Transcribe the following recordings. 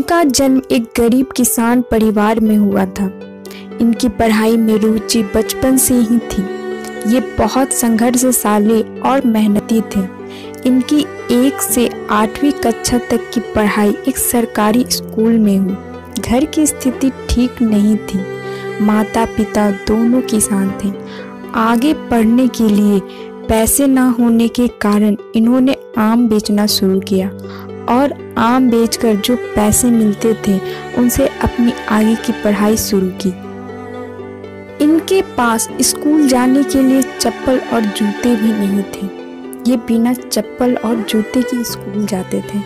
इनका जन्म एक गरीब किसान परिवार में हुआ था। इनकी पढ़ाई में रुचि बचपन से ही थी। ये बहुत संघर्षशाली और मेहनती थे। इनकी 1 से 8वीं कक्षा तक की पढ़ाई एक सरकारी स्कूल में हुई। घर की स्थिति ठीक नहीं थी। माता पिता दोनों किसान थे। आगे पढ़ने के लिए पैसे न होने के कारण इन्होंने आम बेचना शुरू किया और आम बेचकर जो पैसे मिलते थे उनसे अपनी आगे की पढ़ाई शुरू की। इनके पास स्कूल जाने के लिए चप्पल और जूते भी नहीं थे। ये बिना चप्पल और जूते के स्कूल जाते थे।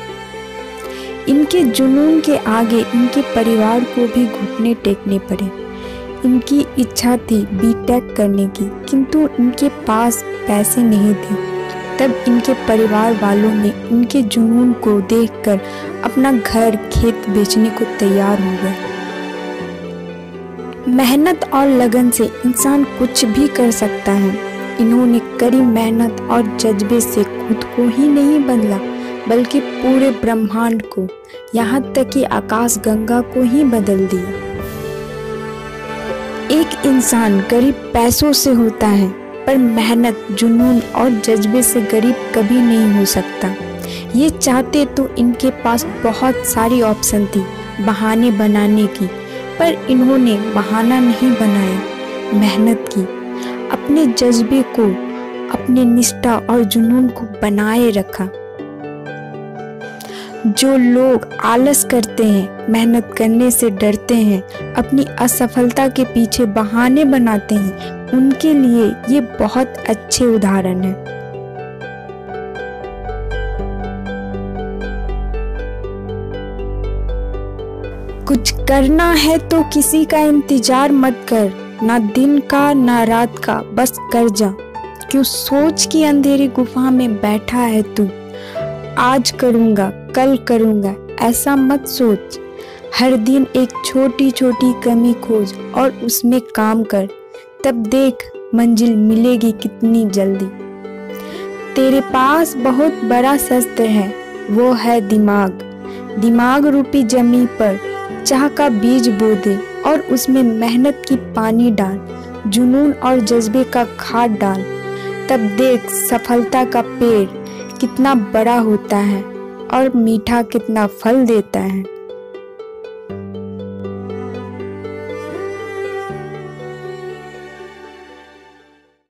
इनके जुनून के आगे इनके परिवार को भी घुटने टेकने पड़े। इनकी इच्छा थी बीटेक करने की, किंतु इनके पास पैसे नहीं थे। तब इनके परिवार वालों ने इनके जुनून को देखकर अपना घर खेत बेचने को तैयार हो गए। मेहनत और लगन से इंसान कुछ भी कर सकता है। इन्होंने कड़ी मेहनत और जज्बे से खुद को ही नहीं बदला, बल्कि पूरे ब्रह्मांड को, यहाँ तक कि आकाश गंगा को ही बदल दिया। एक इंसान गरीब पैसों से होता है, पर मेहनत, जुनून और जज्बे से गरीब कभी नहीं हो सकता। ये चाहते तो इनके पास बहुत सारी ऑप्शन थी बहाने बनाने की, पर इन्होंने बहाना नहीं बनाया, मेहनत की। अपने जज्बे को, अपने निष्ठा और जुनून को बनाए रखा। जो लोग आलस करते हैं, मेहनत करने से डरते हैं, अपनी असफलता के पीछे बहाने बनाते हैं, उनके लिए ये बहुत अच्छे उदाहरण हैं। कुछ करना है तो किसी का इंतजार मत कर, ना दिन का ना रात का, बस कर जा। क्यों सोच की अंधेरी गुफा में बैठा है तू? आज करूँगा, कल करूँगा, ऐसा मत सोच। हर दिन एक छोटी छोटी कमी खोज और उसमें काम कर, तब देख मंजिल मिलेगी कितनी जल्दी। तेरे पास बहुत बड़ा शस्त्र है, वो है दिमाग। दिमाग रूपी जमीन पर चाह का बीज बो दे और उसमें मेहनत की पानी डाल, जुनून और जज्बे का खाद डाल। तब देख सफलता का पेड़ कितना बड़ा होता है और मीठा कितना फल देता है।